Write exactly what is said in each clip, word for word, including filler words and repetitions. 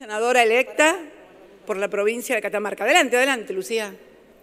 Senadora electa por la provincia de Catamarca. Adelante, adelante, Lucía.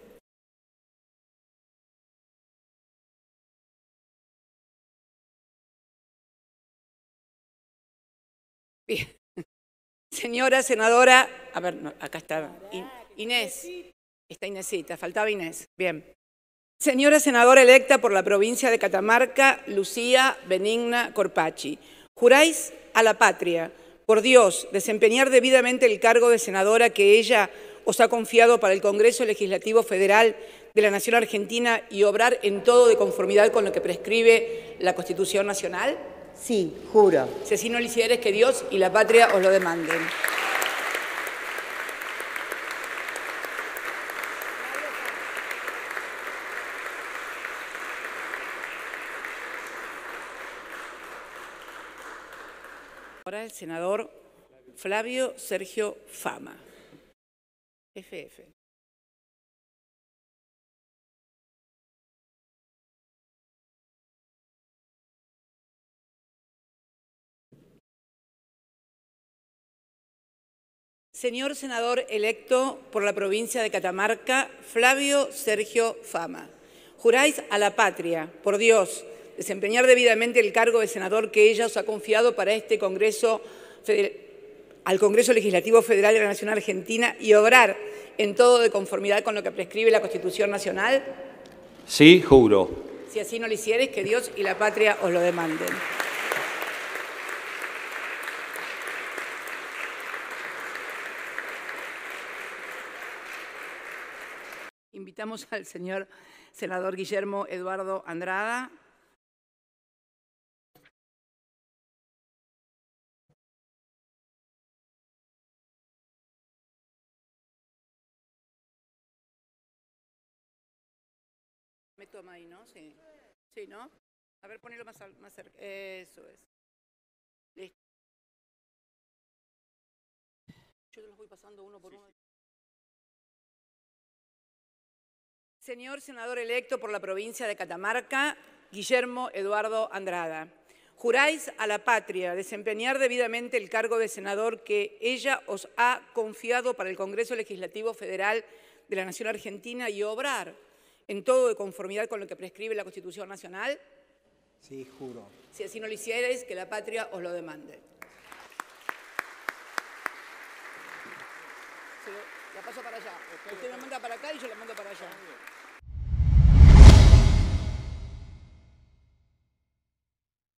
Bien. Señora senadora, a ver, no, acá está Inés, está Inésita, faltaba Inés. Bien. Señora senadora electa por la provincia de Catamarca, Lucía Benigna Corpacci, juráis a la patria, por Dios, desempeñar debidamente el cargo de senadora que ella os ha confiado para el Congreso Legislativo Federal de la Nación Argentina y obrar en todo de conformidad con lo que prescribe la Constitución Nacional? Sí, juro. Si así no lo hicieres, que Dios y la patria os lo demanden. Ahora el senador Flavio Sergio Fama, F F. Señor senador electo por la provincia de Catamarca, Flavio Sergio Fama, juráis a la patria, por Dios, desempeñar debidamente el cargo de senador que ella os ha confiado para este Congreso, al Congreso Legislativo Federal de la Nación Argentina y obrar en todo de conformidad con lo que prescribe la Constitución Nacional? Sí, juro. Si así no lo hicieres, que Dios y la patria os lo demanden. Invitamos al señor senador Guillermo Eduardo Andrada. Me toma ahí, ¿no? Sí. Sí, ¿no? A ver, ponelo más, más cerca. Eso es. Listo. Yo los voy pasando uno por uno. Señor senador electo por la provincia de Catamarca, Guillermo Eduardo Andrada, juráis a la patria desempeñar debidamente el cargo de senador que ella os ha confiado para el Congreso Legislativo Federal de la Nación Argentina y obrar en todo de conformidad con lo que prescribe la Constitución Nacional? Sí, juro. Si así no lo hicierais, que la patria os lo demande. La paso para allá. Usted me manda para acá y yo la mando para allá.